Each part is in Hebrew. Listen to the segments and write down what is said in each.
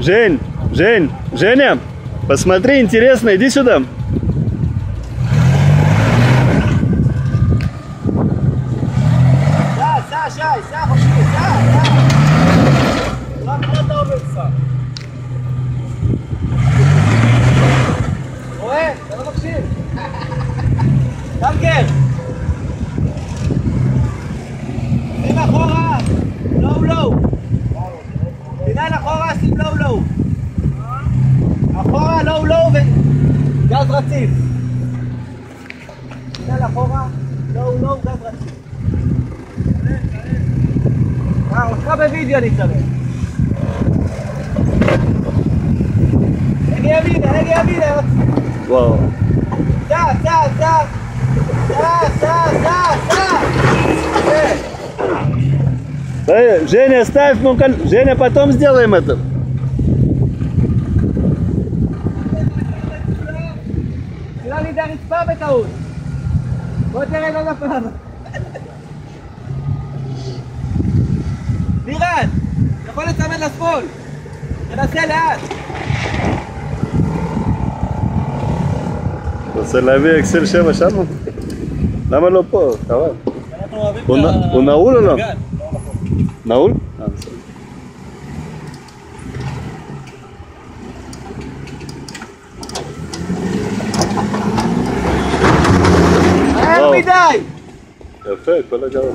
Жень, Жень, Женя, посмотри, интересно, иди сюда. שים אחורה, לואו. תנהל אחורה, שים לואו. אחורה, לואו וגז רציף. תנהל אחורה, לואו, גז רציף. אותך בווידאו אני צלם. הגה ימינה. Вау. סע. Женя, ставь, Женя, потом сделаем это. שלא לידי הרצפה בטעות. בוא תרד עוד הפעם. לירן, יכול לצמד לשמאל. תנסה לאט. רוצה להביא אקסל 7 שם? למה לא פה? חבל. הוא נעול או לא? נעול? בסדר. מהר מדי! יפה, כל הגרון.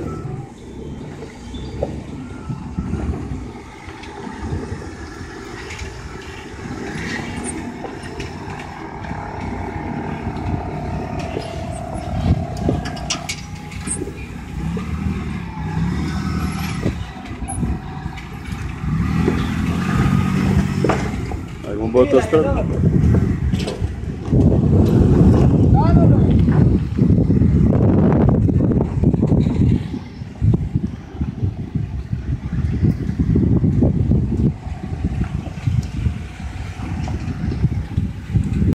Algum botou as